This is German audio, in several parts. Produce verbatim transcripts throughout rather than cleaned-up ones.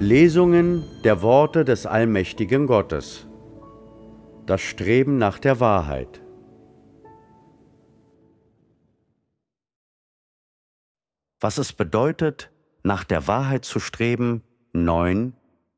Lesungen der Worte des allmächtigen Gottes. Das Streben nach der Wahrheit. Was es bedeutet, nach der Wahrheit zu streben, neun.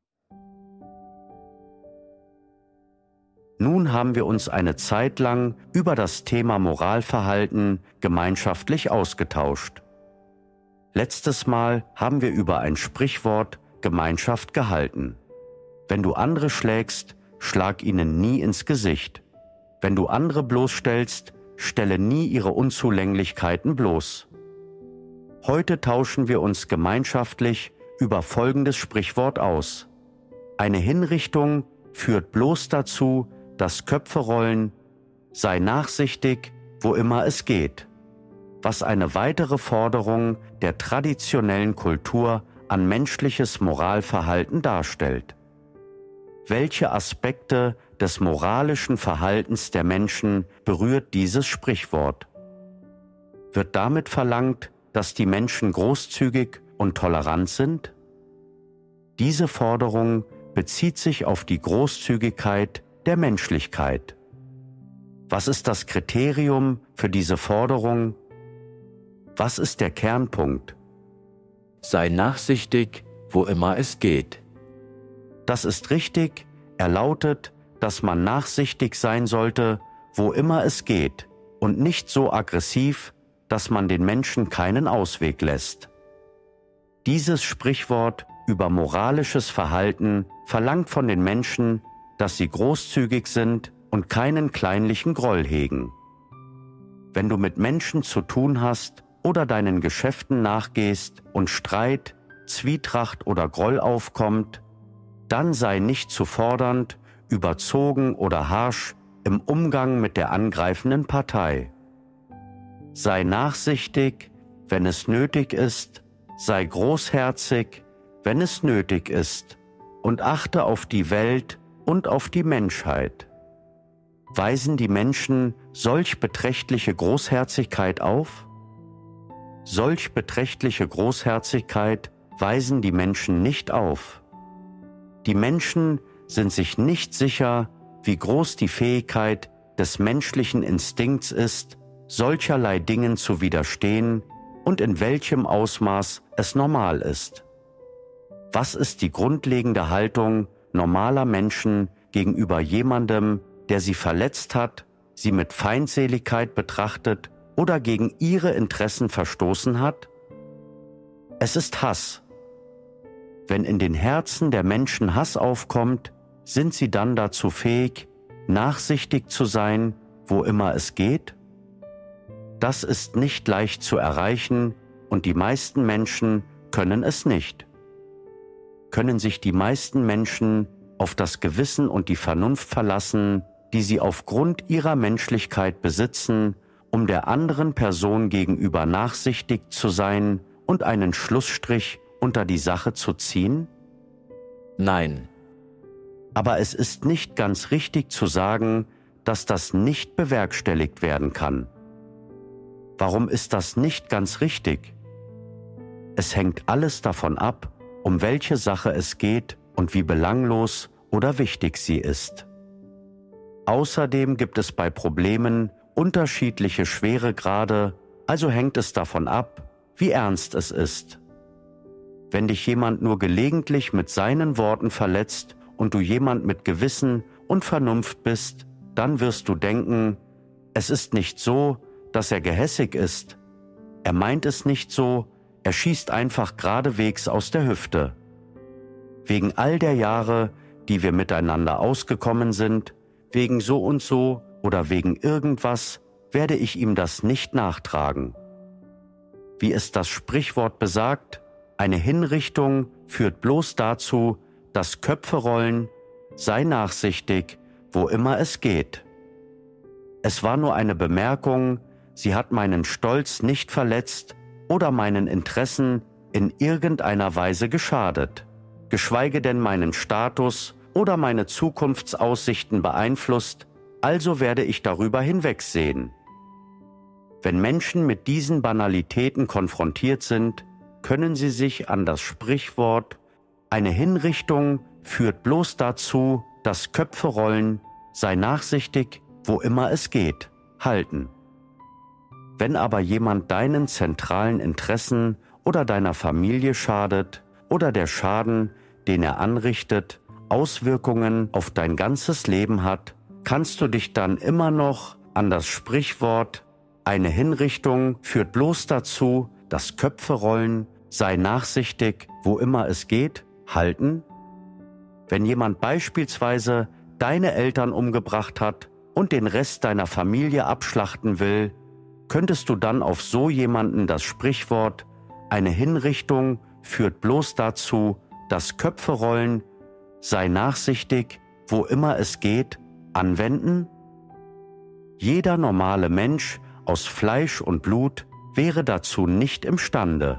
Nun haben wir uns eine Zeit lang über das Thema Moralverhalten gemeinschaftlich ausgetauscht. Letztes Mal haben wir über ein Sprichwort Gemeinschaft gehalten. Wenn du andere schlägst, schlag ihnen nie ins Gesicht. Wenn du andere bloßstellst, stelle nie ihre Unzulänglichkeiten bloß. Heute tauschen wir uns gemeinschaftlich über folgendes Sprichwort aus. Eine Hinrichtung führt bloß dazu, dass Köpfe rollen, sei nachsichtig, wo immer es geht. Was eine weitere Forderung der traditionellen Kultur an menschliches Moralverhalten darstellt. Welche Aspekte des moralischen Verhaltens der Menschen berührt dieses Sprichwort? Wird damit verlangt, dass die Menschen großzügig und tolerant sind? Diese Forderung bezieht sich auf die Großzügigkeit der Menschlichkeit. Was ist das Kriterium für diese Forderung? Was ist der Kernpunkt? Sei nachsichtig, wo immer es geht. Das ist richtig, er lautet, dass man nachsichtig sein sollte, wo immer es geht, und nicht so aggressiv, dass man den Menschen keinen Ausweg lässt. Dieses Sprichwort über moralisches Verhalten verlangt von den Menschen, dass sie großzügig sind und keinen kleinlichen Groll hegen. Wenn du mit Menschen zu tun hast oder deinen Geschäften nachgehst und Streit, Zwietracht oder Groll aufkommt, dann sei nicht zu fordernd, überzogen oder harsch im Umgang mit der angreifenden Partei. Sei nachsichtig, wenn es nötig ist, sei großherzig, wenn es nötig ist, und achte auf die Welt und auf die Menschheit. Weisen die Menschen solch beträchtliche Großherzigkeit auf? Solch beträchtliche Großherzigkeit weisen die Menschen nicht auf. Die Menschen sind sich nicht sicher, wie groß die Fähigkeit des menschlichen Instinkts ist, solcherlei Dingen zu widerstehen und in welchem Ausmaß es normal ist. Was ist die grundlegende Haltung normaler Menschen gegenüber jemandem, der sie verletzt hat, sie mit Feindseligkeit betrachtet oder gegen ihre Interessen verstoßen hat? Es ist Hass. Wenn in den Herzen der Menschen Hass aufkommt, sind sie dann dazu fähig, nachsichtig zu sein, wo immer es geht? Das ist nicht leicht zu erreichen und die meisten Menschen können es nicht. Können sich die meisten Menschen auf das Gewissen und die Vernunft verlassen, die sie aufgrund ihrer Menschlichkeit besitzen, um der anderen Person gegenüber nachsichtig zu sein und einen Schlussstrich unter die Sache zu ziehen? Nein. Aber es ist nicht ganz richtig zu sagen, dass das nicht bewerkstelligt werden kann. Warum ist das nicht ganz richtig? Es hängt alles davon ab, um welche Sache es geht und wie belanglos oder wichtig sie ist. Außerdem gibt es bei Problemen unterschiedliche Schweregrade, also hängt es davon ab, wie ernst es ist. Wenn dich jemand nur gelegentlich mit seinen Worten verletzt und du jemand mit Gewissen und Vernunft bist, dann wirst du denken, es ist nicht so, dass er gehässig ist. Er meint es nicht so, er schießt einfach geradewegs aus der Hüfte. Wegen all der Jahre, die wir miteinander ausgekommen sind, wegen so und so oder wegen irgendwas, werde ich ihm das nicht nachtragen. Wie es das Sprichwort besagt, eine Hinrichtung führt bloß dazu, dass Köpfe rollen, sei nachsichtig, wo immer es geht. Es war nur eine Bemerkung, sie hat meinen Stolz nicht verletzt oder meinen Interessen in irgendeiner Weise geschadet, geschweige denn meinen Status oder meine Zukunftsaussichten beeinflusst, also werde ich darüber hinwegsehen. Wenn Menschen mit diesen Banalitäten konfrontiert sind, können sie sich an das Sprichwort Eine Hinrichtung führt bloß dazu, dass Köpfe rollen, sei nachsichtig, wo immer es geht, halten. Wenn aber jemand deinen zentralen Interessen oder deiner Familie schadet oder der Schaden, den er anrichtet, Auswirkungen auf dein ganzes Leben hat, kannst du dich dann immer noch an das Sprichwort „Eine Hinrichtung führt bloß dazu, dass Köpfe rollen, sei nachsichtig, wo immer es geht, halten? Wenn jemand beispielsweise deine Eltern umgebracht hat und den Rest deiner Familie abschlachten will, könntest du dann auf so jemanden das Sprichwort „Eine Hinrichtung führt bloß dazu, dass Köpfe rollen, sei nachsichtig, wo immer es geht“ anwenden? Jeder normale Mensch aus Fleisch und Blut wäre dazu nicht imstande.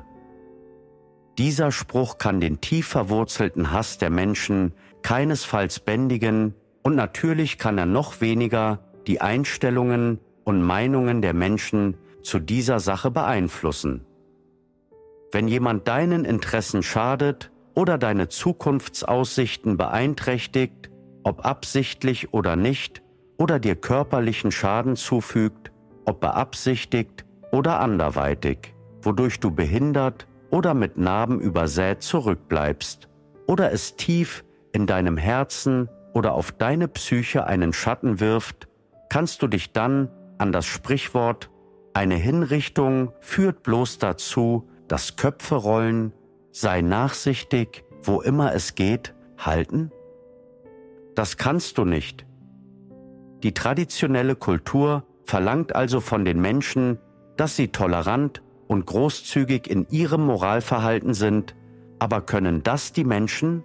Dieser Spruch kann den tief verwurzelten Hass der Menschen keinesfalls bändigen und natürlich kann er noch weniger die Einstellungen und Meinungen der Menschen zu dieser Sache beeinflussen. Wenn jemand deinen Interessen schadet oder deine Zukunftsaussichten beeinträchtigt, ob absichtlich oder nicht, oder dir körperlichen Schaden zufügt, ob beabsichtigt oder anderweitig, wodurch du behindert oder mit Narben übersät zurückbleibst, oder es tief in deinem Herzen oder auf deine Psyche einen Schatten wirft, kannst du dich dann an das Sprichwort „Eine Hinrichtung führt bloß dazu, dass Köpfe rollen, sei nachsichtig, wo immer es geht, halten? Das kannst du nicht. Die traditionelle Kultur verlangt also von den Menschen, dass sie tolerant und großzügig in ihrem Moralverhalten sind, aber können das die Menschen?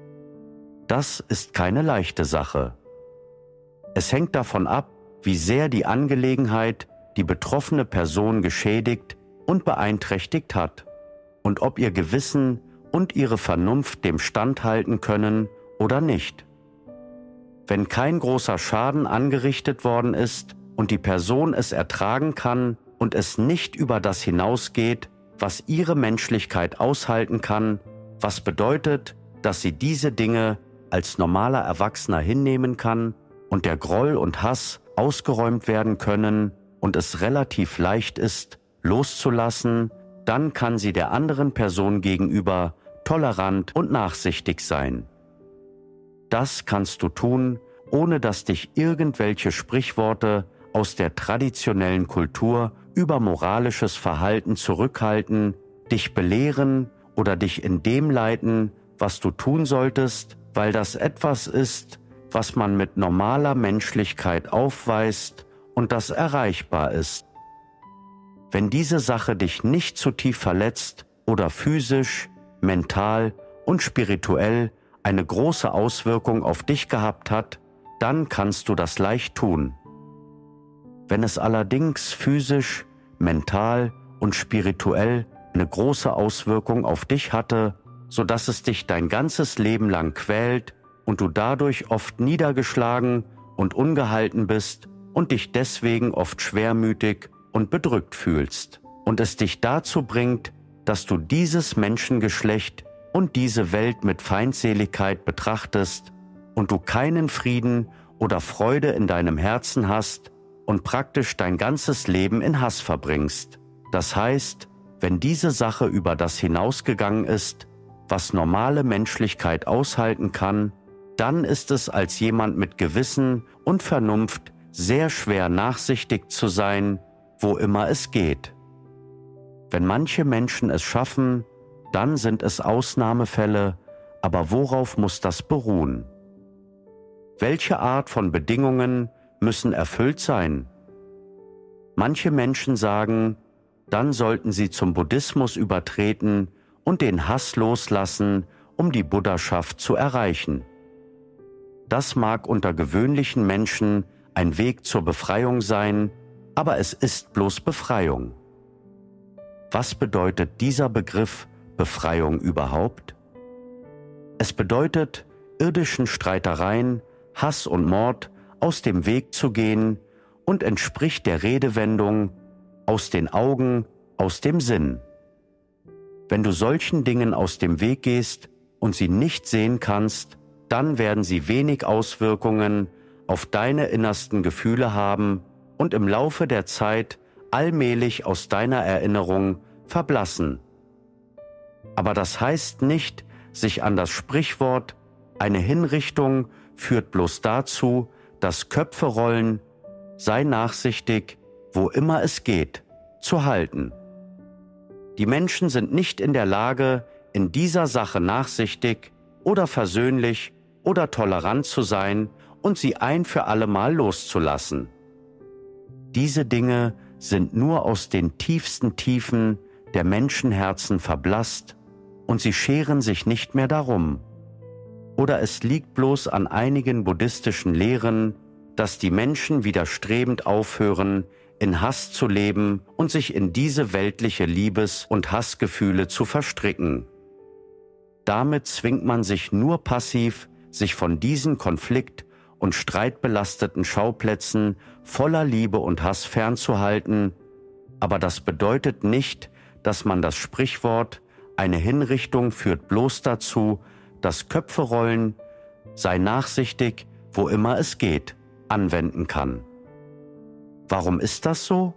Das ist keine leichte Sache. Es hängt davon ab, wie sehr die Angelegenheit die betroffene Person geschädigt und beeinträchtigt hat und ob ihr Gewissen und ihre Vernunft dem standhalten können oder nicht. Wenn kein großer Schaden angerichtet worden ist und die Person es ertragen kann und es nicht über das hinausgeht, was ihre Menschlichkeit aushalten kann, was bedeutet, dass sie diese Dinge als normaler Erwachsener hinnehmen kann und der Groll und Hass ausgeräumt werden können und es relativ leicht ist, loszulassen, dann kann sie der anderen Person gegenüber tolerant und nachsichtig sein. Das kannst du tun, ohne dass dich irgendwelche Sprichworte aus der traditionellen Kultur über moralisches Verhalten zurückhalten, dich belehren oder dich in dem leiten, was du tun solltest, weil das etwas ist, was man mit normaler Menschlichkeit aufweist und das erreichbar ist. Wenn diese Sache dich nicht zu tief verletzt oder physisch, mental und spirituell eine große Auswirkung auf dich gehabt hat, dann kannst du das leicht tun. Wenn es allerdings physisch, mental und spirituell eine große Auswirkung auf dich hatte, sodass es dich dein ganzes Leben lang quält und du dadurch oft niedergeschlagen und ungehalten bist und dich deswegen oft schwermütig und bedrückt fühlst und es dich dazu bringt, dass du dieses Menschengeschlecht und diese Welt mit Feindseligkeit betrachtest und du keinen Frieden oder Freude in deinem Herzen hast und praktisch dein ganzes Leben in Hass verbringst. Das heißt, wenn diese Sache über das hinausgegangen ist, was normale Menschlichkeit aushalten kann, dann ist es als jemand mit Gewissen und Vernunft sehr schwer nachsichtig zu sein, wo immer es geht. Wenn manche Menschen es schaffen, dann sind es Ausnahmefälle, aber worauf muss das beruhen? Welche Art von Bedingungen müssen erfüllt sein? Manche Menschen sagen, dann sollten sie zum Buddhismus übertreten und den Hass loslassen, um die Buddhaschaft zu erreichen. Das mag unter gewöhnlichen Menschen ein Weg zur Befreiung sein, aber es ist bloß Befreiung. Was bedeutet dieser Begriff Befreiung überhaupt? Es bedeutet, irdischen Streitereien, Hass und Mord aus dem Weg zu gehen und entspricht der Redewendung aus den Augen, aus dem Sinn. Wenn du solchen Dingen aus dem Weg gehst, und sie nicht sehen kannst, dann werden sie wenig Auswirkungen auf deine innersten Gefühle haben und im Laufe der Zeit allmählich aus deiner Erinnerung verblassen. Aber das heißt nicht, sich an das Sprichwort „eine Hinrichtung führt bloß dazu, dass Köpfe rollen, sei nachsichtig, wo immer es geht“, zu halten. Die Menschen sind nicht in der Lage, in dieser Sache nachsichtig oder versöhnlich oder tolerant zu sein und sie ein für allemal loszulassen. Diese Dinge sind nur aus den tiefsten Tiefen der Menschenherzen verblasst und sie scheren sich nicht mehr darum. Oder es liegt bloß an einigen buddhistischen Lehren, dass die Menschen widerstrebend aufhören, in Hass zu leben und sich in diese weltliche Liebes- und Hassgefühle zu verstricken. Damit zwingt man sich nur passiv, sich von diesen Konflikt- und streitbelasteten Schauplätzen voller Liebe und Hass fernzuhalten, aber das bedeutet nicht, dass man das Sprichwort „eine Hinrichtung führt bloß dazu, dass Köpfe rollen, sei nachsichtig, wo immer es geht“, anwenden kann. Warum ist das so?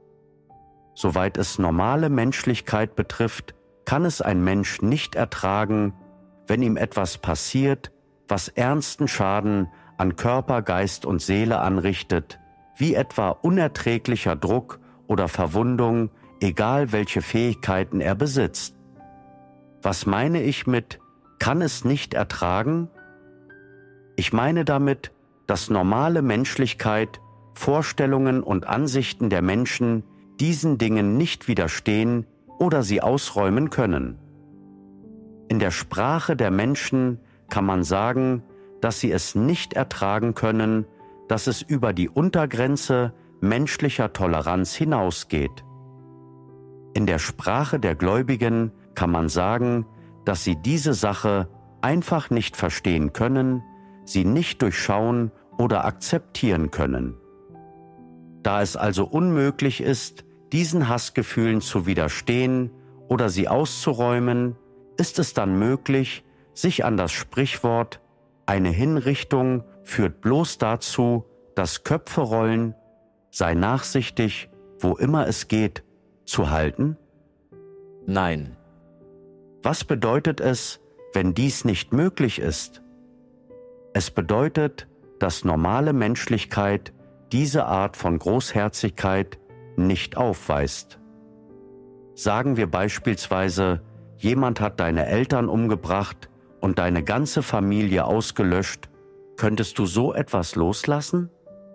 Soweit es normale Menschlichkeit betrifft, kann es ein Mensch nicht ertragen, wenn ihm etwas passiert, was ernsten Schaden an Körper, Geist und Seele anrichtet, wie etwa unerträglicher Druck oder Verwundung, egal welche Fähigkeiten er besitzt. Was meine ich mit „kann es nicht ertragen“? Ich meine damit, dass normale Menschlichkeit, Vorstellungen und Ansichten der Menschen diesen Dingen nicht widerstehen oder sie ausräumen können. In der Sprache der Menschen kann man sagen, dass sie es nicht ertragen können, dass es über die Untergrenze menschlicher Toleranz hinausgeht. In der Sprache der Gläubigen kann man sagen, dass sie diese Sache einfach nicht verstehen können, sie nicht durchschauen oder akzeptieren können. Da es also unmöglich ist, diesen Hassgefühlen zu widerstehen oder sie auszuräumen, ist es dann möglich, sich an das Sprichwort „eine Hinrichtung führt bloß dazu, dass Köpfe rollen, sei nachsichtig, wo immer es geht“, zu halten? Nein. Was bedeutet es, wenn dies nicht möglich ist? Es bedeutet, dass normale Menschlichkeit diese Art von Großherzigkeit nicht aufweist. Sagen wir beispielsweise, jemand hat deine Eltern umgebracht und deine ganze Familie ausgelöscht, könntest du so etwas loslassen?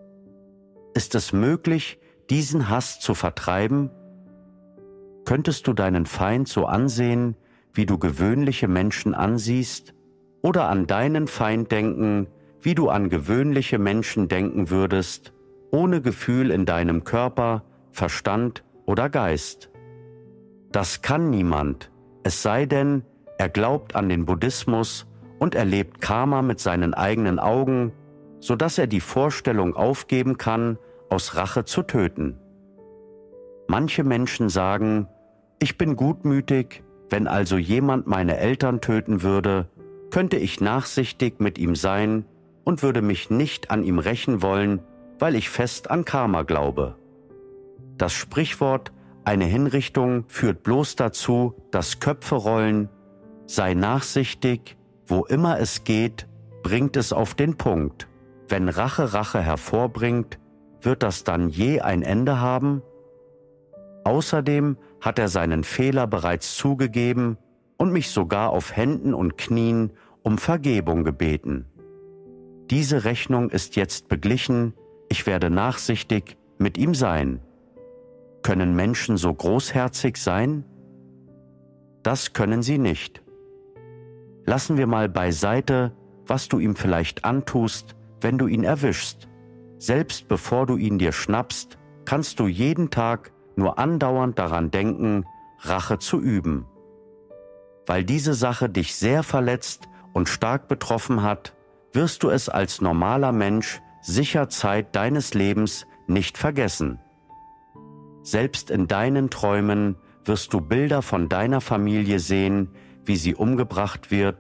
Ist es möglich, diesen Hass zu vertreiben? Könntest du deinen Feind so ansehen, wie du gewöhnliche Menschen ansiehst, oder an deinen Feind denken, wie du an gewöhnliche Menschen denken würdest, ohne Gefühl in deinem Körper, Verstand oder Geist? Das kann niemand, es sei denn, er glaubt an den Buddhismus und erlebt Karma mit seinen eigenen Augen, sodass er die Vorstellung aufgeben kann, aus Rache zu töten. Manche Menschen sagen, ich bin gutmütig, wenn also jemand meine Eltern töten würde, könnte ich nachsichtig mit ihm sein und würde mich nicht an ihm rächen wollen, weil ich fest an Karma glaube. Das Sprichwort „eine Hinrichtung führt bloß dazu, dass Köpfe rollen, sei nachsichtig, wo immer es geht“, bringt es auf den Punkt. Wenn Rache Rache hervorbringt, wird das dann je ein Ende haben? Außerdem hat er seinen Fehler bereits zugegeben und mich sogar auf Händen und Knien um Vergebung gebeten. Diese Rechnung ist jetzt beglichen, ich werde nachsichtig mit ihm sein. Können Menschen so großherzig sein? Das können sie nicht. Lassen wir mal beiseite, was du ihm vielleicht antust, wenn du ihn erwischst. Selbst bevor du ihn dir schnappst, kannst du jeden Tag nur andauernd daran denken, Rache zu üben. Weil diese Sache dich sehr verletzt und stark betroffen hat, wirst du es als normaler Mensch sicher Zeit deines Lebens nicht vergessen. Selbst in deinen Träumen wirst du Bilder von deiner Familie sehen, wie sie umgebracht wird,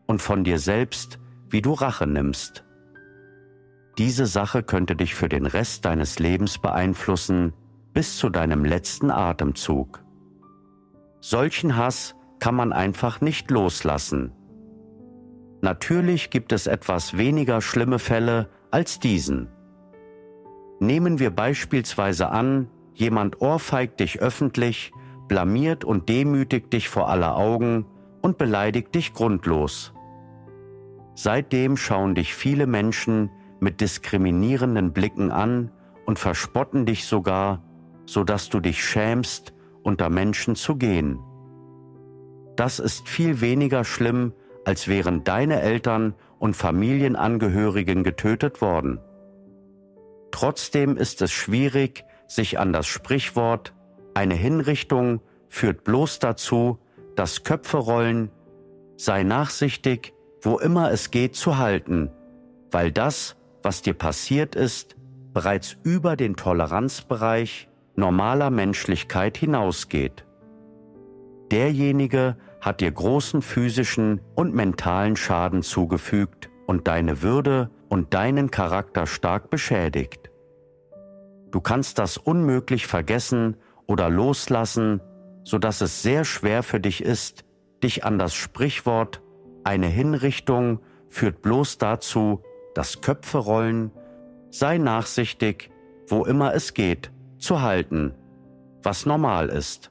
und von dir selbst, wie du Rache nimmst. Diese Sache könnte dich für den Rest deines Lebens beeinflussen, bis zu deinem letzten Atemzug. Solchen Hass kann man einfach nicht loslassen. Natürlich gibt es etwas weniger schlimme Fälle als diesen. Nehmen wir beispielsweise an, jemand ohrfeigt dich öffentlich, blamiert und demütigt dich vor aller Augen und beleidigt dich grundlos. Seitdem schauen dich viele Menschen mit diskriminierenden Blicken an und verspotten dich sogar, sodass du dich schämst, unter Menschen zu gehen. Das ist viel weniger schlimm, als wären deine Eltern und Familienangehörigen getötet worden. Trotzdem ist es schwierig, sich an das Sprichwort „eine Hinrichtung führt bloß dazu, dass Köpfe rollen, sei nachsichtig, wo immer es geht, zu halten, weil das, was dir passiert ist, bereits über den Toleranzbereich normaler Menschlichkeit hinausgeht. Derjenige hat dir großen physischen und mentalen Schaden zugefügt und deine Würde und deinen Charakter stark beschädigt. Du kannst das unmöglich vergessen oder loslassen, sodass es sehr schwer für dich ist, dich an das Sprichwort „eine Hinrichtung führt bloß dazu, dass Köpfe rollen, sei nachsichtig, wo immer es geht, zu halten, was normal ist.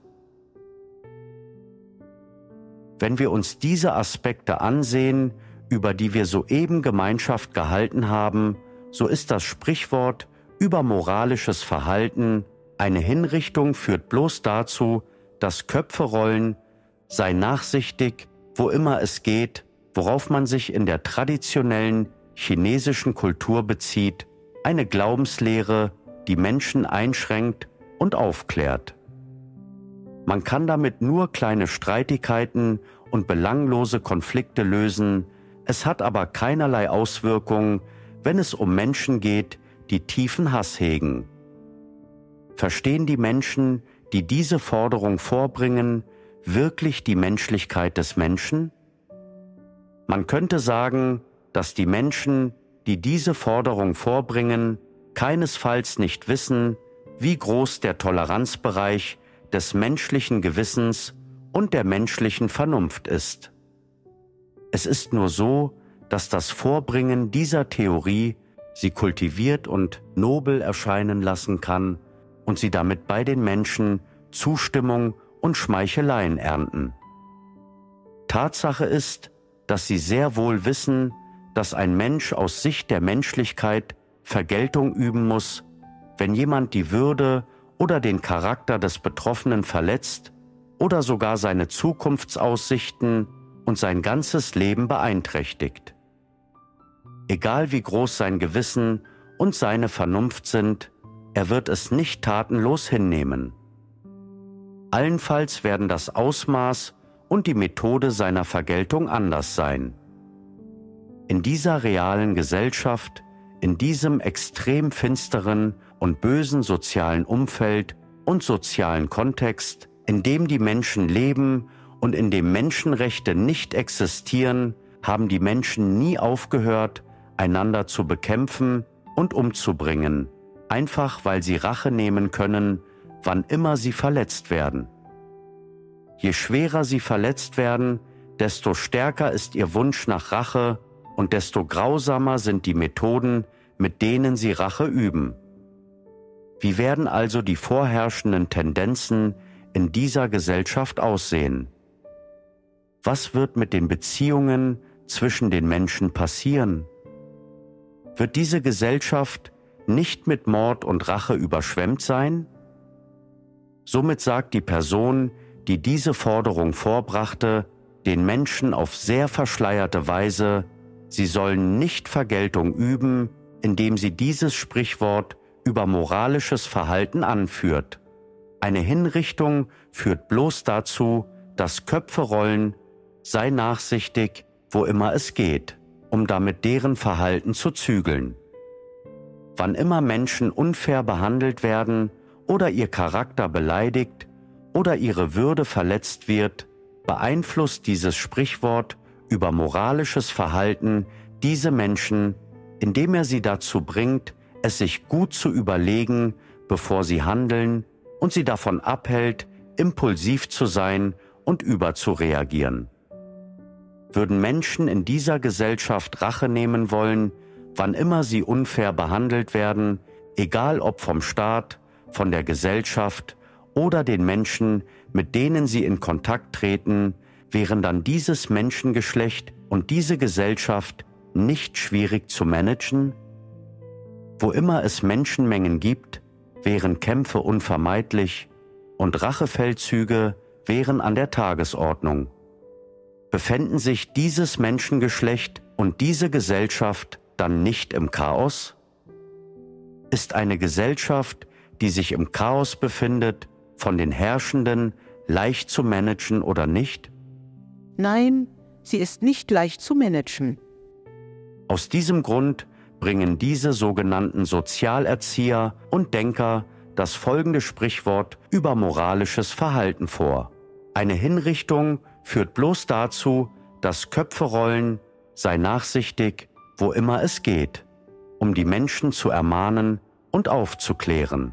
Wenn wir uns diese Aspekte ansehen, über die wir soeben Gemeinschaft gehalten haben, so ist das Sprichwort über moralisches Verhalten „eine Hinrichtung führt bloß dazu, dass Köpfe rollen, sei nachsichtig, wo immer es geht“, worauf man sich in der traditionellen chinesischen Kultur bezieht, eine Glaubenslehre, die Menschen einschränkt und aufklärt. Man kann damit nur kleine Streitigkeiten und belanglose Konflikte lösen, es hat aber keinerlei Auswirkungen, wenn es um Menschen geht, die tiefen Hass hegen. Verstehen die Menschen, die diese Forderung vorbringen, wirklich die Menschlichkeit des Menschen? Man könnte sagen, dass die Menschen, die diese Forderung vorbringen, keinesfalls nicht wissen, wie groß der Toleranzbereich des menschlichen Gewissens und der menschlichen Vernunft ist. Es ist nur so, dass das Vorbringen dieser Theorie sie kultiviert und nobel erscheinen lassen kann und sie damit bei den Menschen Zustimmung und Schmeicheleien ernten. Tatsache ist, dass sie sehr wohl wissen, dass ein Mensch aus Sicht der Menschlichkeit Vergeltung üben muss, wenn jemand die Würde oder den Charakter des Betroffenen verletzt oder sogar seine Zukunftsaussichten und sein ganzes Leben beeinträchtigt. Egal wie groß sein Gewissen und seine Vernunft sind, er wird es nicht tatenlos hinnehmen. Allenfalls werden das Ausmaß und die Methode seiner Vergeltung anders sein. In dieser realen Gesellschaft, in diesem extrem finsteren und bösen sozialen Umfeld und sozialen Kontext, in dem die Menschen leben und in dem Menschenrechte nicht existieren, haben die Menschen nie aufgehört, einander zu bekämpfen und umzubringen, einfach weil sie Rache nehmen können, wann immer sie verletzt werden. Je schwerer sie verletzt werden, desto stärker ist ihr Wunsch nach Rache und desto grausamer sind die Methoden, mit denen sie Rache üben. Wie werden also die vorherrschenden Tendenzen in dieser Gesellschaft aussehen? Was wird mit den Beziehungen zwischen den Menschen passieren? Wird diese Gesellschaft nicht mit Mord und Rache überschwemmt sein? Somit sagt die Person, die diese Forderung vorbrachte, den Menschen auf sehr verschleierte Weise, sie sollen nicht Vergeltung üben, indem sie dieses Sprichwort über moralisches Verhalten anführt. Eine Hinrichtung führt bloß dazu, dass Köpfe rollen, sei nachsichtig, wo immer es geht, um damit deren Verhalten zu zügeln. Wann immer Menschen unfair behandelt werden oder ihr Charakter beleidigt oder ihre Würde verletzt wird, beeinflusst dieses Sprichwort über moralisches Verhalten diese Menschen, indem er sie dazu bringt, es sich gut zu überlegen, bevor sie handeln, und sie davon abhält, impulsiv zu sein und überzureagieren. Würden Menschen in dieser Gesellschaft Rache nehmen wollen, wann immer sie unfair behandelt werden, egal ob vom Staat, von der Gesellschaft oder den Menschen, mit denen sie in Kontakt treten, wären dann dieses Menschengeschlecht und diese Gesellschaft nicht schwierig zu managen? Wo immer es Menschenmengen gibt, wären Kämpfe unvermeidlich und Rachefeldzüge wären an der Tagesordnung. Befänden sich dieses Menschengeschlecht und diese Gesellschaft dann nicht im Chaos? Ist eine Gesellschaft, die sich im Chaos befindet, von den Herrschenden leicht zu managen oder nicht? Nein, sie ist nicht leicht zu managen. Aus diesem Grund bringen diese sogenannten Sozialerzieher und Denker das folgende Sprichwort über moralisches Verhalten vor: Eine Hinrichtung führt bloß dazu, dass Köpfe rollen, sei nachsichtig, wo immer es geht, um die Menschen zu ermahnen und aufzuklären.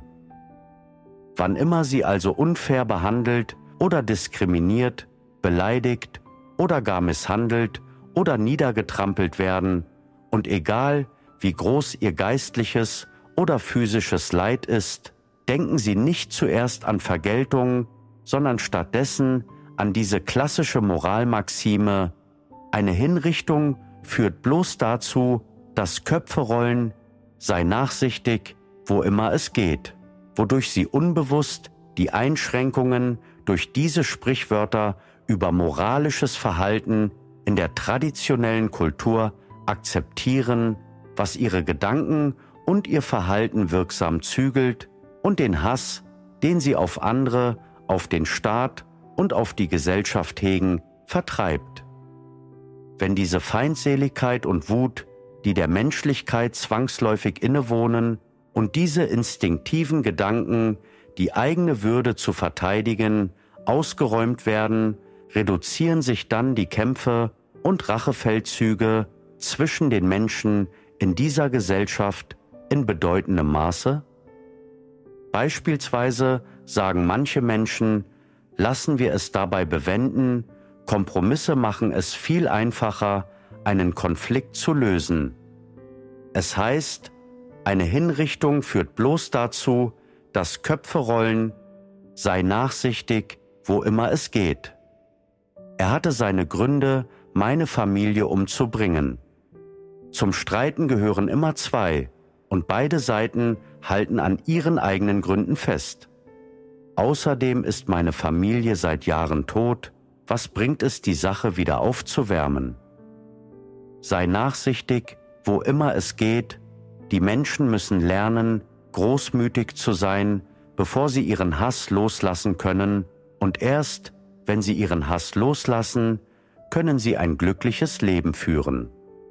Wann immer sie also unfair behandelt oder diskriminiert, beleidigt oder gar misshandelt oder niedergetrampelt werden, und egal wie groß ihr geistliches oder physisches Leid ist, denken sie nicht zuerst an Vergeltung, sondern stattdessen an diese klassische Moralmaxime: Eine Hinrichtung führt bloß dazu, dass Köpfe rollen, sei nachsichtig, wo immer es geht, wodurch sie unbewusst die Einschränkungen durch diese Sprichwörter über moralisches Verhalten in der traditionellen Kultur akzeptieren, was ihre Gedanken und ihr Verhalten wirksam zügelt und den Hass, den sie auf andere, auf den Staat und auf die Gesellschaft hegen, vertreibt. Wenn diese Feindseligkeit und Wut, die der Menschlichkeit zwangsläufig innewohnen, und diese instinktiven Gedanken, die eigene Würde zu verteidigen, ausgeräumt werden, reduzieren sich dann die Kämpfe und Rachefeldzüge zwischen den Menschen in dieser Gesellschaft in bedeutendem Maße? Beispielsweise sagen manche Menschen: Lassen wir es dabei bewenden, Kompromisse machen es viel einfacher, einen Konflikt zu lösen. Es heißt, eine Hinrichtung führt bloß dazu, dass Köpfe rollen, sei nachsichtig, wo immer es geht. Er hatte seine Gründe, meine Familie umzubringen. Zum Streiten gehören immer zwei, und beide Seiten halten an ihren eigenen Gründen fest. Außerdem ist meine Familie seit Jahren tot, was bringt es, die Sache wieder aufzuwärmen? Sei nachsichtig, wo immer es geht. Die Menschen müssen lernen, großmütig zu sein, bevor sie ihren Hass loslassen können, und erst, wenn sie ihren Hass loslassen, können sie ein glückliches Leben führen.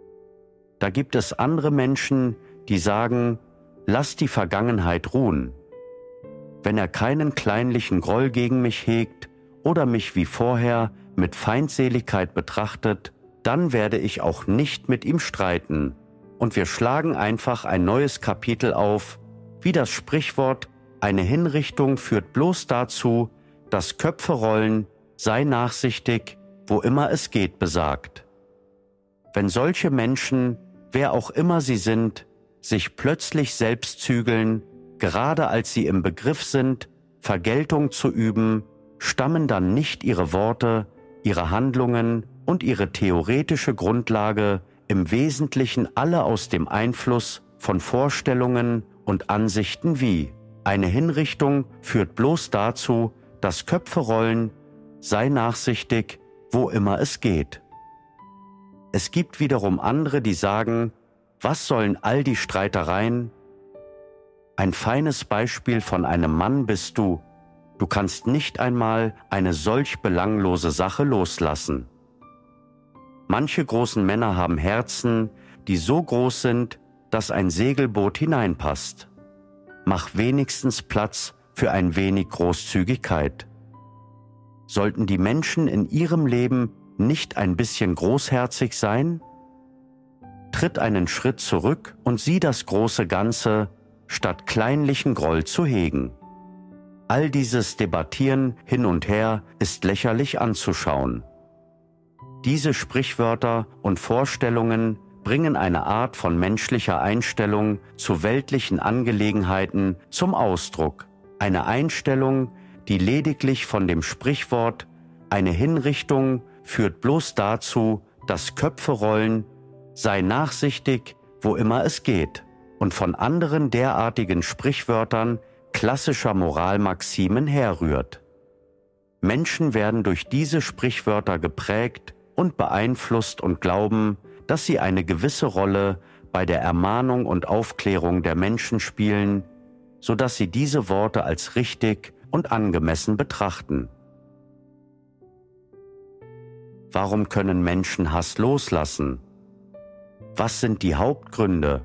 Da gibt es andere Menschen, die sagen: Lass die Vergangenheit ruhen. Wenn er keinen kleinlichen Groll gegen mich hegt oder mich wie vorher mit Feindseligkeit betrachtet, dann werde ich auch nicht mit ihm streiten, und wir schlagen einfach ein neues Kapitel auf, wie das Sprichwort „Eine Hinrichtung führt bloß dazu, dass Köpfe rollen, sei nachsichtig, wo immer es geht“ besagt. Wenn solche Menschen, wer auch immer sie sind, sich plötzlich selbst zügeln, gerade als sie im Begriff sind, Vergeltung zu üben, stammen dann nicht ihre Worte, ihre Handlungen und ihre theoretische Grundlage im Wesentlichen alle aus dem Einfluss von Vorstellungen und Ansichten wie: Eine Hinrichtung führt bloß dazu, dass Köpfe rollen, sei nachsichtig, wo immer es geht. Es gibt wiederum andere, die sagen: Was sollen all die Streitereien? Ein feines Beispiel von einem Mann bist du. Du kannst nicht einmal eine solch belanglose Sache loslassen. Manche großen Männer haben Herzen, die so groß sind, dass ein Segelboot hineinpasst. Mach wenigstens Platz für ein wenig Großzügigkeit. Sollten die Menschen in ihrem Leben nicht ein bisschen großherzig sein? Tritt einen Schritt zurück und sieh das große Ganze, statt kleinlichen Groll zu hegen. All dieses Debattieren hin und her ist lächerlich anzuschauen. Diese Sprichwörter und Vorstellungen bringen eine Art von menschlicher Einstellung zu weltlichen Angelegenheiten zum Ausdruck. Eine Einstellung, die lediglich von dem Sprichwort „eine Hinrichtung führt bloß dazu, dass Köpfe rollen, sei nachsichtig, wo immer es geht“, und von anderen derartigen Sprichwörtern klassischer Moralmaximen herrührt. Menschen werden durch diese Sprichwörter geprägt und beeinflusst und glauben, dass sie eine gewisse Rolle bei der Ermahnung und Aufklärung der Menschen spielen, sodass sie diese Worte als richtig und angemessen betrachten. Warum können Menschen Hass loslassen? Was sind die Hauptgründe?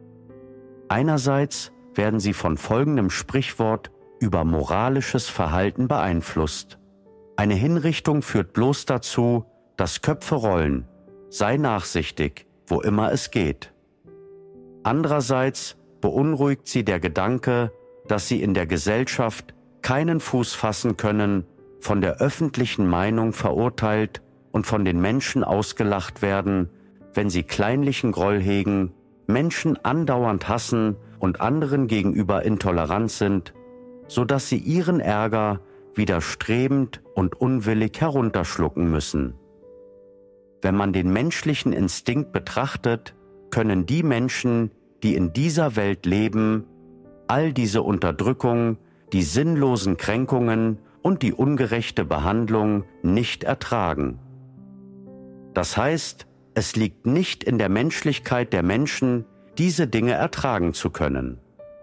Einerseits werden sie von folgendem Sprichwort über moralisches Verhalten beeinflusst. Eine Hinrichtung führt bloß dazu, dass Köpfe rollen. Sei nachsichtig, wo immer es geht. Andererseits beunruhigt sie der Gedanke, dass sie in der Gesellschaft keinen Fuß fassen können, von der öffentlichen Meinung verurteilt und von den Menschen ausgelacht werden, wenn sie kleinlichen Groll hegen, Menschen andauernd hassen und anderen gegenüber intolerant sind, sodass sie ihren Ärger widerstrebend und unwillig herunterschlucken müssen. Wenn man den menschlichen Instinkt betrachtet, können die Menschen, die in dieser Welt leben, all diese Unterdrückung, die sinnlosen Kränkungen und die ungerechte Behandlung nicht ertragen. Das heißt, es liegt nicht in der Menschlichkeit der Menschen, diese Dinge ertragen zu können.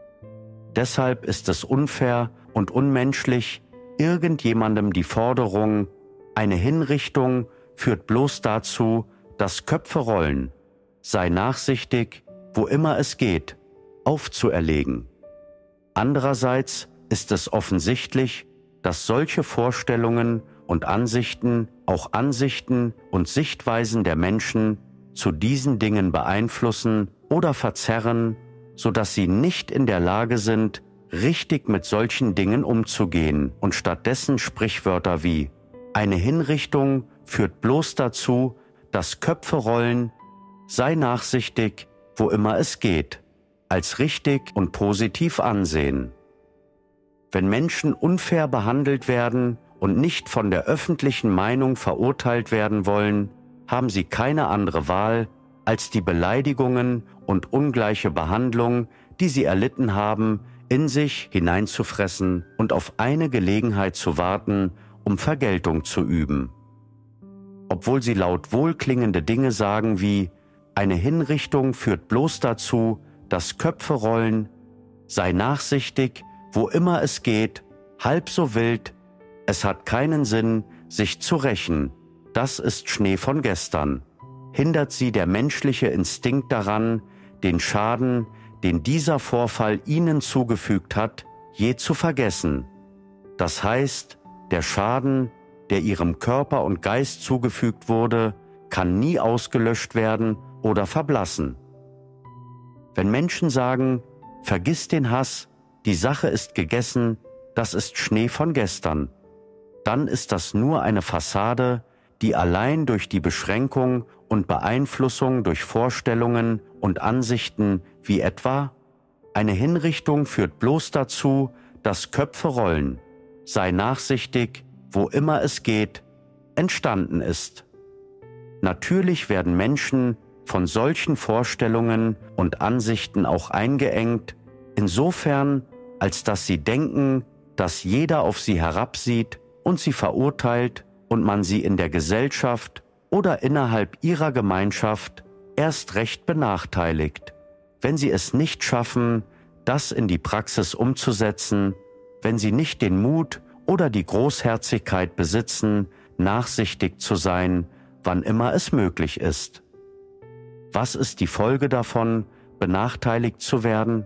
Deshalb ist es unfair und unmenschlich, irgendjemandem die Forderung, eine Hinrichtung führt bloß dazu, dass Köpfe rollen, sei nachsichtig, wo immer es geht, aufzuerlegen. Andererseits ist es offensichtlich, dass solche Vorstellungen und Ansichten auch Ansichten und Sichtweisen der Menschen zu diesen Dingen beeinflussen oder verzerren, sodass sie nicht in der Lage sind, richtig mit solchen Dingen umzugehen und stattdessen Sprichwörter wie „eine Hinrichtung führt bloß dazu, dass Köpfe rollen, sei nachsichtig, wo immer es geht“, als richtig und positiv ansehen. Wenn Menschen unfair behandelt werden und nicht von der öffentlichen Meinung verurteilt werden wollen, haben sie keine andere Wahl, als die Beleidigungen und ungleiche Behandlung, die sie erlitten haben, in sich hineinzufressen und auf eine Gelegenheit zu warten, um Vergeltung zu üben. Obwohl sie laut wohlklingende Dinge sagen wie „eine Hinrichtung führt bloß dazu, dass Köpfe rollen, sei nachsichtig, wo immer es geht, halb so wild, es hat keinen Sinn, sich zu rächen, das ist Schnee von gestern“, hindert sie der menschliche Instinkt daran, den Schaden, den dieser Vorfall ihnen zugefügt hat, je zu vergessen. Das heißt, der Schaden, der ihrem Körper und Geist zugefügt wurde, kann nie ausgelöscht werden oder verblassen. Wenn Menschen sagen, vergiss den Hass, die Sache ist gegessen, das ist Schnee von gestern, dann ist das nur eine Fassade, die allein durch die Beschränkung und Beeinflussung durch Vorstellungen und Ansichten wie etwa „eine Hinrichtung führt bloß dazu, dass Köpfe rollen, sei nachsichtig, wo immer es geht“, entstanden ist. Natürlich werden Menschen von solchen Vorstellungen und Ansichten auch eingeengt, insofern, als dass sie denken, dass jeder auf sie herabsieht und sie verurteilt und man sie in der Gesellschaft oder innerhalb ihrer Gemeinschaft erst recht benachteiligt, wenn sie es nicht schaffen, das in die Praxis umzusetzen, wenn sie nicht den Mut oder die Großherzigkeit besitzen, nachsichtig zu sein, wann immer es möglich ist. Was ist die Folge davon, benachteiligt zu werden?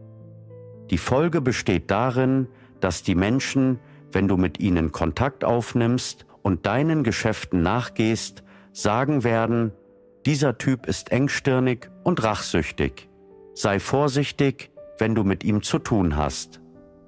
Die Folge besteht darin, dass die Menschen, wenn du mit ihnen Kontakt aufnimmst und deinen Geschäften nachgehst, sagen werden, dieser Typ ist engstirnig und rachsüchtig. Sei vorsichtig, wenn du mit ihm zu tun hast.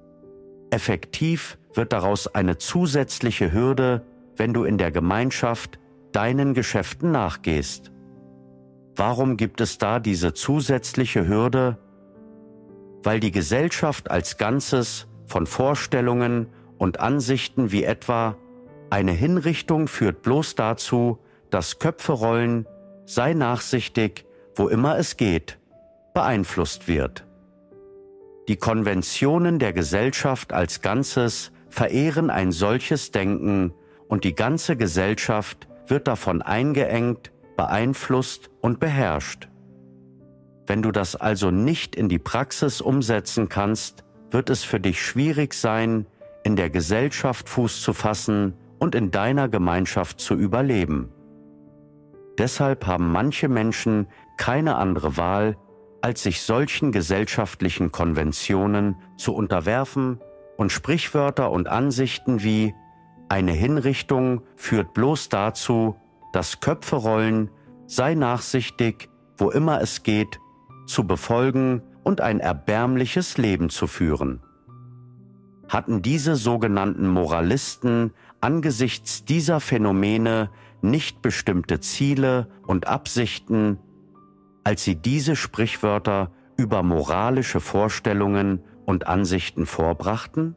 Effektiv wird daraus eine zusätzliche Hürde, wenn du in der Gemeinschaft deinen Geschäften nachgehst. Warum gibt es da diese zusätzliche Hürde? Weil die Gesellschaft als Ganzes von Vorstellungen und Ansichten wie etwa eine Hinrichtung führt bloß dazu, dass Köpfe rollen, sei nachsichtig, wo immer es geht, beeinflusst wird. Die Konventionen der Gesellschaft als Ganzes verehren ein solches Denken und die ganze Gesellschaft wird davon eingeengt, beeinflusst und beherrscht. Wenn du das also nicht in die Praxis umsetzen kannst, wird es für dich schwierig sein, in der Gesellschaft Fuß zu fassen und in deiner Gemeinschaft zu überleben. Deshalb haben manche Menschen keine andere Wahl, als sich solchen gesellschaftlichen Konventionen zu unterwerfen und Sprichwörter und Ansichten wie eine Hinrichtung führt bloß dazu, dass Köpfe rollen, sei nachsichtig, wo immer es geht, zu befolgen und ein erbärmliches Leben zu führen. Hatten diese sogenannten Moralisten angesichts dieser Phänomene nicht bestimmte Ziele und Absichten, als sie diese Sprichwörter über moralische Vorstellungen und Ansichten vorbrachten?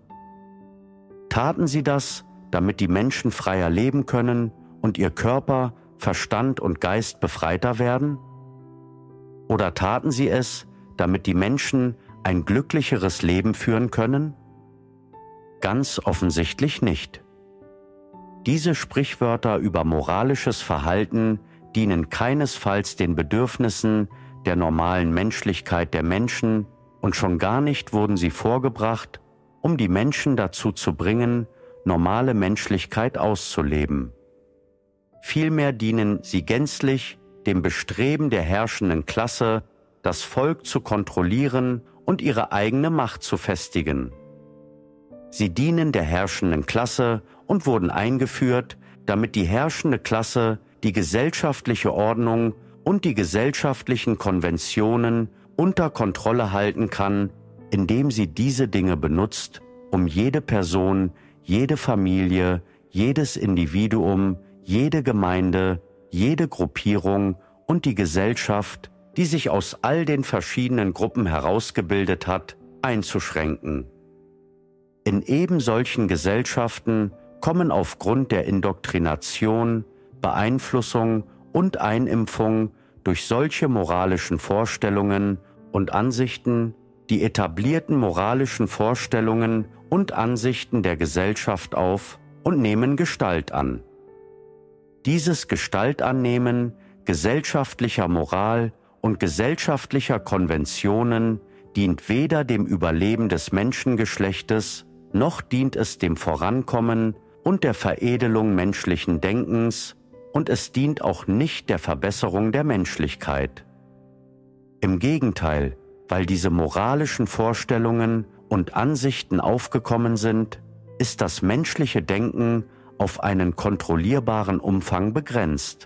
Taten sie das, damit die Menschen freier leben können und ihr Körper, Verstand und Geist befreiter werden? Oder taten sie es, damit die Menschen ein glücklicheres Leben führen können? Ganz offensichtlich nicht. Diese Sprichwörter über moralisches Verhalten dienen keinesfalls den Bedürfnissen der normalen Menschlichkeit der Menschen und schon gar nicht wurden sie vorgebracht, um die Menschen dazu zu bringen, normale Menschlichkeit auszuleben. Vielmehr dienen sie gänzlich dem Bestreben der herrschenden Klasse, das Volk zu kontrollieren und ihre eigene Macht zu festigen. Sie dienen der herrschenden Klasse und wurden eingeführt, damit die herrschende Klasse die gesellschaftliche Ordnung und die gesellschaftlichen Konventionen unter Kontrolle halten kann, indem sie diese Dinge benutzt, um jede Person, jede Familie, jedes Individuum, jede Gemeinde, jede Gruppierung und die Gesellschaft, die sich aus all den verschiedenen Gruppen herausgebildet hat, einzuschränken. In eben solchen Gesellschaften kommen aufgrund der Indoktrination, Beeinflussung und Einimpfung durch solche moralischen Vorstellungen und Ansichten die etablierten moralischen Vorstellungen und Ansichten der Gesellschaft auf und nehmen Gestalt an. Dieses Gestaltannehmen gesellschaftlicher Moral und gesellschaftlicher Konventionen dient weder dem Überleben des Menschengeschlechtes, noch dient es dem Vorankommen und der Veredelung menschlichen Denkens, und es dient auch nicht der Verbesserung der Menschlichkeit. Im Gegenteil, weil diese moralischen Vorstellungen und Ansichten aufgekommen sind, ist das menschliche Denken auf einen kontrollierbaren Umfang begrenzt.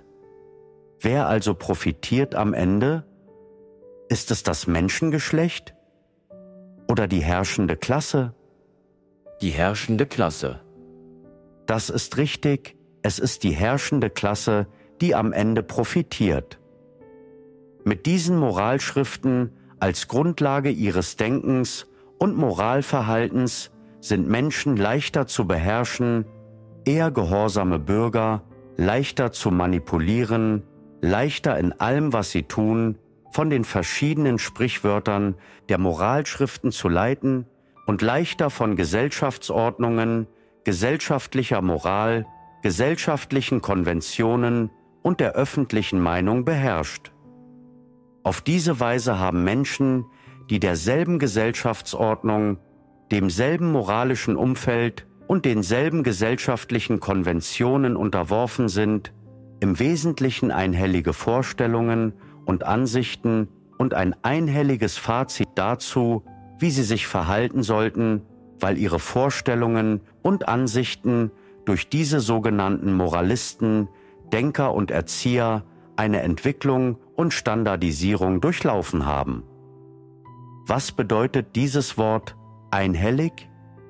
Wer also profitiert am Ende? Ist es das Menschengeschlecht oder die herrschende Klasse? Die herrschende Klasse. Das ist richtig, es ist die herrschende Klasse, die am Ende profitiert. Mit diesen Moralschriften als Grundlage ihres Denkens und Moralverhaltens sind Menschen leichter zu beherrschen, eher gehorsame Bürger, leichter zu manipulieren, leichter in allem, was sie tun, von den verschiedenen Sprichwörtern der Moralschriften zu leiten und leichter von Gesellschaftsordnungen, gesellschaftlicher Moral, gesellschaftlichen Konventionen und der öffentlichen Meinung beherrscht. Auf diese Weise haben Menschen, die derselben Gesellschaftsordnung, demselben moralischen Umfeld und denselben gesellschaftlichen Konventionen unterworfen sind, im Wesentlichen einhellige Vorstellungen und Ansichten und ein einhelliges Fazit dazu, wie sie sich verhalten sollten, weil ihre Vorstellungen und Ansichten durch diese sogenannten Moralisten, Denker und Erzieher eine Entwicklung und Standardisierung durchlaufen haben. Was bedeutet dieses Wort einhellig?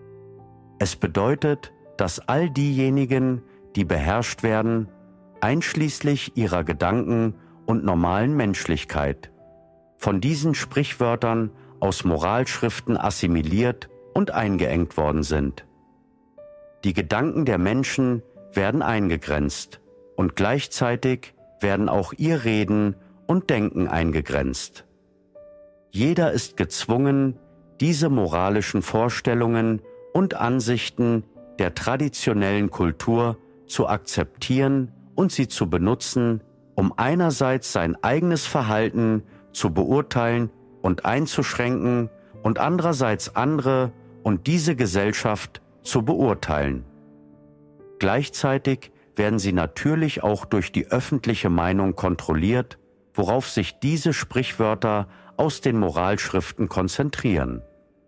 Es bedeutet, dass all diejenigen, die beherrscht werden, einschließlich ihrer Gedanken und normalen Menschlichkeit, von diesen Sprichwörtern aus Moralschriften assimiliert und eingeengt worden sind. Die Gedanken der Menschen werden eingegrenzt und gleichzeitig werden auch ihr Reden und Denken eingegrenzt. Jeder ist gezwungen, diese moralischen Vorstellungen und Ansichten der traditionellen Kultur zu akzeptieren und sie zu benutzen, um einerseits sein eigenes Verhalten zu beurteilen und einzuschränken und andererseits andere und diese Gesellschaft zu beurteilen. Gleichzeitig werden sie natürlich auch durch die öffentliche Meinung kontrolliert, worauf sich diese Sprichwörter aus den Moralschriften konzentrieren.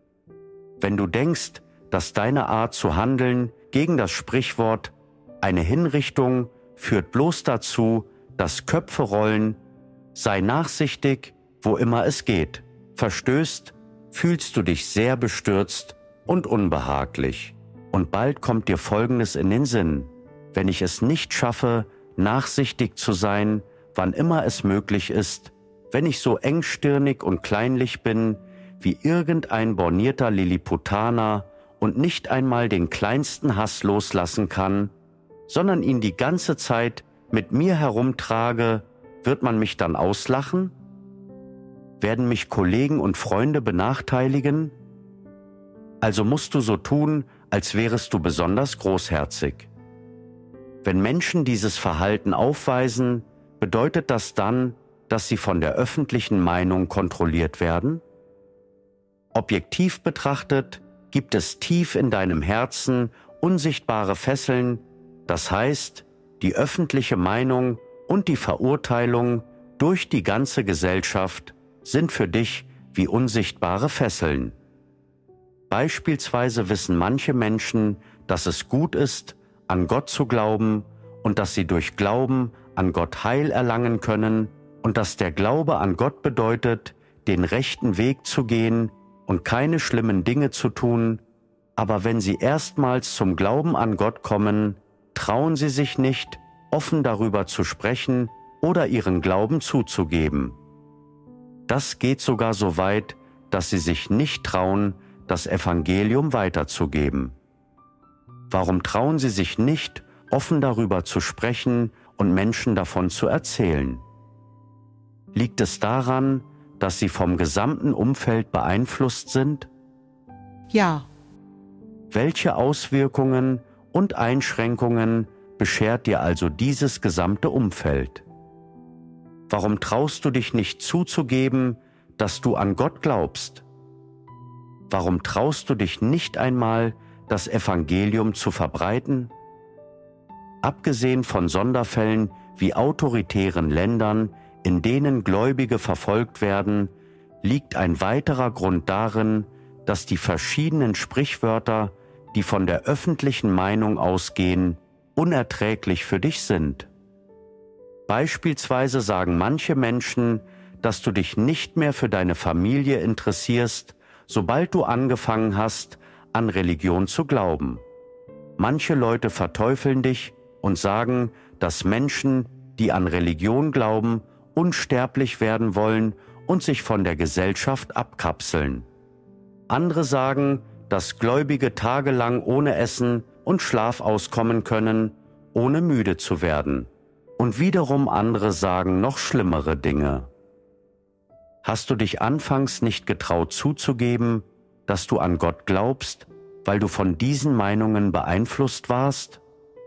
Wenn du denkst, dass deine Art zu handeln gegen das Sprichwort eine Hinrichtung führt bloß dazu, dass Köpfe rollen, sei nachsichtig, wo immer es geht, verstößt, fühlst du dich sehr bestürzt und unbehaglich. Und bald kommt dir Folgendes in den Sinn: Wenn ich es nicht schaffe, nachsichtig zu sein, wann immer es möglich ist, wenn ich so engstirnig und kleinlich bin, wie irgendein bornierter Lilliputaner und nicht einmal den kleinsten Hass loslassen kann, sondern ihn die ganze Zeit mit mir herumtrage, wird man mich dann auslachen? Werden mich Kollegen und Freunde benachteiligen? Also musst du so tun, als wärest du besonders großherzig. Wenn Menschen dieses Verhalten aufweisen, bedeutet das dann, dass sie von der öffentlichen Meinung kontrolliert werden? Objektiv betrachtet gibt es tief in deinem Herzen unsichtbare Fesseln, das heißt, die öffentliche Meinung und die Verurteilung durch die ganze Gesellschaft sind für dich wie unsichtbare Fesseln. Beispielsweise wissen manche Menschen, dass es gut ist, an Gott zu glauben und dass sie durch Glauben an Gott Heil erlangen können und dass der Glaube an Gott bedeutet, den rechten Weg zu gehen und keine schlimmen Dinge zu tun, aber wenn sie erstmals zum Glauben an Gott kommen, trauen sie sich nicht, offen darüber zu sprechen oder ihren Glauben zuzugeben. Das geht sogar so weit, dass sie sich nicht trauen, das Evangelium weiterzugeben. Warum trauen sie sich nicht, offen darüber zu sprechen und Menschen davon zu erzählen? Liegt es daran, dass sie vom gesamten Umfeld beeinflusst sind? Ja. Welche Auswirkungen und Einschränkungen beschert dir also dieses gesamte Umfeld? Warum traust du dich nicht zuzugeben, dass du an Gott glaubst? Warum traust du dich nicht einmal, das Evangelium zu verbreiten? Abgesehen von Sonderfällen wie autoritären Ländern, in denen Gläubige verfolgt werden, liegt ein weiterer Grund darin, dass die verschiedenen Sprichwörter, die von der öffentlichen Meinung ausgehen, unerträglich für dich sind. Beispielsweise sagen manche Menschen, dass du dich nicht mehr für deine Familie interessierst, sobald du angefangen hast, an Religion zu glauben. Manche Leute verteufeln dich und sagen, dass Menschen, die an Religion glauben, unsterblich werden wollen und sich von der Gesellschaft abkapseln. Andere sagen, dass Gläubige tagelang ohne Essen und Schlaf auskommen können, ohne müde zu werden. Und wiederum andere sagen noch schlimmere Dinge. Hast du dich anfangs nicht getraut zuzugeben, dass du an Gott glaubst, weil du von diesen Meinungen beeinflusst warst?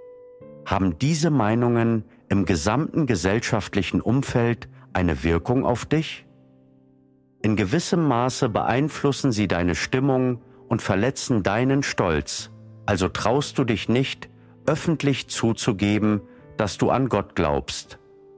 Haben diese Meinungen im gesamten gesellschaftlichen Umfeld eine Wirkung auf dich? In gewissem Maße beeinflussen sie deine Stimmung und verletzen deinen Stolz, also traust du dich nicht, öffentlich zuzugeben, dass du an Gott glaubst.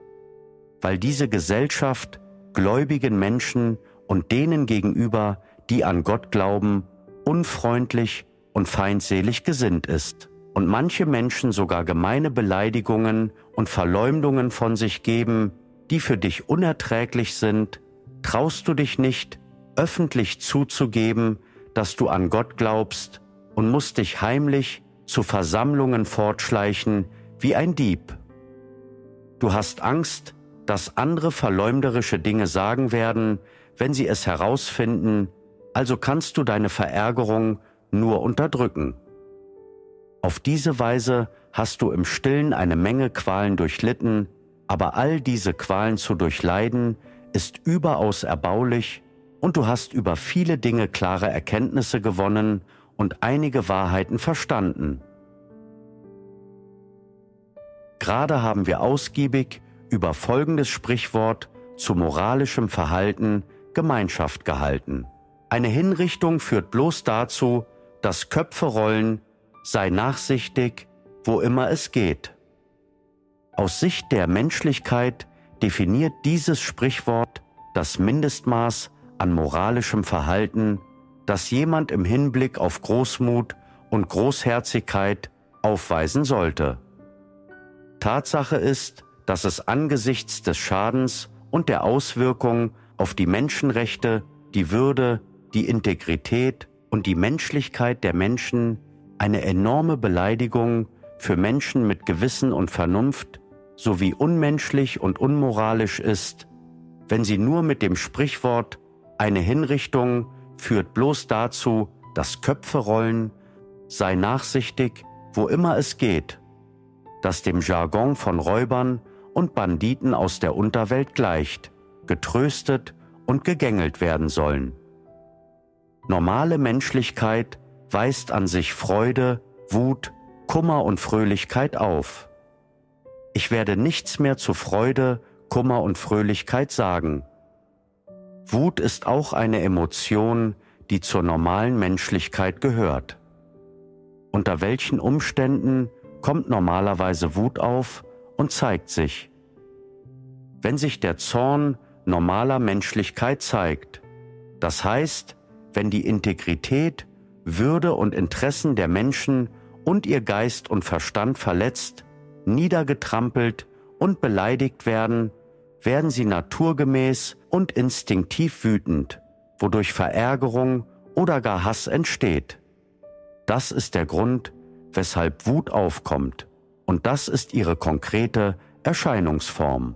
Weil diese Gesellschaft gläubigen Menschen und denen gegenüber, die an Gott glauben, unfreundlich und feindselig gesinnt ist. und manche Menschen sogar gemeine Beleidigungen und Verleumdungen von sich geben, die für dich unerträglich sind, traust du dich nicht, öffentlich zuzugeben, dass du an Gott glaubst und musst dich heimlich zu Versammlungen fortschleichen wie ein Dieb. Du hast Angst, dass andere verleumderische Dinge sagen werden, wenn sie es herausfinden, also kannst du deine Verärgerung nur unterdrücken. Auf diese Weise hast du im Stillen eine Menge Qualen durchlitten, aber all diese Qualen zu durchleiden, ist überaus erbaulich und du hast über viele Dinge klare Erkenntnisse gewonnen und einige Wahrheiten verstanden. Gerade haben wir ausgiebig über folgendes Sprichwort zu moralischem Verhalten Gemeinschaft gehalten. Eine Hinrichtung führt bloß dazu, dass Köpfe rollen, sei nachsichtig, wo immer es geht. Aus Sicht der Menschlichkeit definiert dieses Sprichwort das Mindestmaß an moralischem Verhalten, das jemand im Hinblick auf Großmut und Großherzigkeit aufweisen sollte. Tatsache ist, dass es angesichts des Schadens und der Auswirkungen auf die Menschenrechte, die Würde, die Integrität und die Menschlichkeit der Menschen eine enorme Beleidigung für Menschen mit Gewissen und Vernunft sowie unmenschlich und unmoralisch ist, wenn sie nur mit dem Sprichwort eine Hinrichtung führt bloß dazu, dass Köpfe rollen, sei nachsichtig, wo immer es geht, das dem Jargon von Räubern und Banditen aus der Unterwelt gleicht, getröstet und gegängelt werden sollen. Normale Menschlichkeit weist an sich Freude, Wut, Kummer und Fröhlichkeit auf. Ich werde nichts mehr zu Freude, Kummer und Fröhlichkeit sagen. Wut ist auch eine Emotion, die zur normalen Menschlichkeit gehört. Unter welchen Umständen kommt normalerweise Wut auf und zeigt sich? Wenn sich der Zorn normaler Menschlichkeit zeigt, das heißt, wenn die Integrität, Würde und Interessen der Menschen und ihr Geist und Verstand verletzt, niedergetrampelt und beleidigt werden, werden sie naturgemäß und instinktiv wütend, wodurch Verärgerung oder gar Hass entsteht. Das ist der Grund, weshalb Wut aufkommt, und das ist ihre konkrete Erscheinungsform.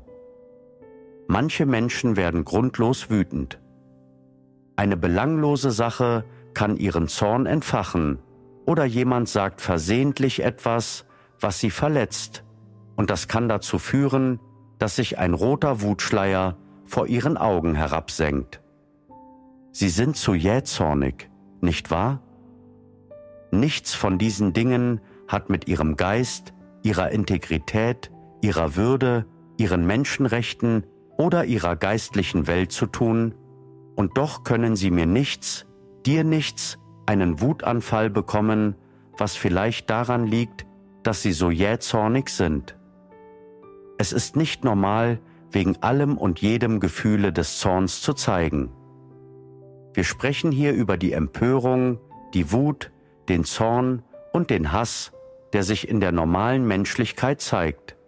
Manche Menschen werden grundlos wütend. Eine belanglose Sache kann ihren Zorn entfachen, oder jemand sagt versehentlich etwas, was sie verletzt, und das kann dazu führen, dass sich ein roter Wutschleier vor ihren Augen herabsenkt. Sie sind zu jähzornig, nicht wahr? Nichts von diesen Dingen hat mit ihrem Geist, ihrer Integrität, ihrer Würde, ihren Menschenrechten oder ihrer geistlichen Welt zu tun, und doch können sie mir nichts, dir nichts, einen Wutanfall bekommen, was vielleicht daran liegt, dass sie so jähzornig sind. Es ist nicht normal, wegen allem und jedem Gefühle des Zorns zu zeigen. Wir sprechen hier über die Empörung, die Wut, den Zorn und den Hass, der sich in der normalen Menschlichkeit zeigt.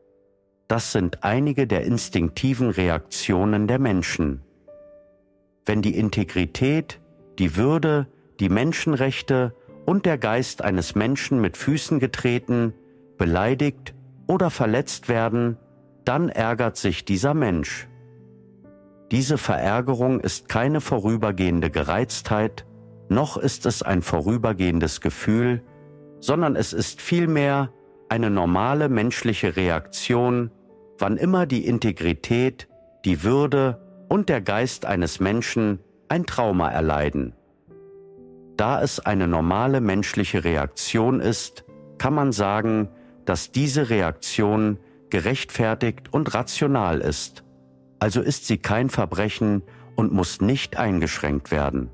Das sind einige der instinktiven Reaktionen der Menschen. Wenn die Integrität, die Würde, die Menschenrechte und der Geist eines Menschen mit Füßen getreten, beleidigt oder verletzt werden, dann ärgert sich dieser Mensch. Diese Verärgerung ist keine vorübergehende Gereiztheit, noch ist es ein vorübergehendes Gefühl, sondern es ist vielmehr eine normale menschliche Reaktion, wann immer die Integrität, die Würde und der Geist eines Menschen ein Trauma erleiden. Da es eine normale menschliche Reaktion ist, kann man sagen, dass diese Reaktion gerechtfertigt und rational ist. Also ist sie kein Verbrechen und muss nicht eingeschränkt werden.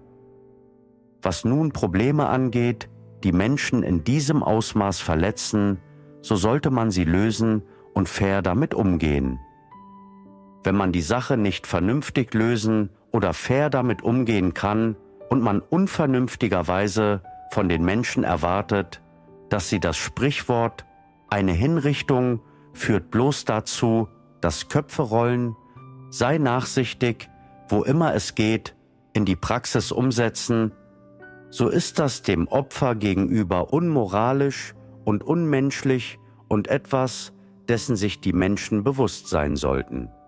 Was nun Probleme angeht, die Menschen in diesem Ausmaß verletzen, so sollte man sie lösen und fair damit umgehen. Wenn man die Sache nicht vernünftig lösen oder fair damit umgehen kann und man unvernünftigerweise von den Menschen erwartet, dass sie das Sprichwort „eine Hinrichtung führt bloß dazu, dass Köpfe rollen, sei nachsichtig, wo immer es geht“, in die Praxis umsetzen, so ist das dem Opfer gegenüber unmoralisch und unmenschlich und etwas, dessen sich die Menschen bewusst sein sollten.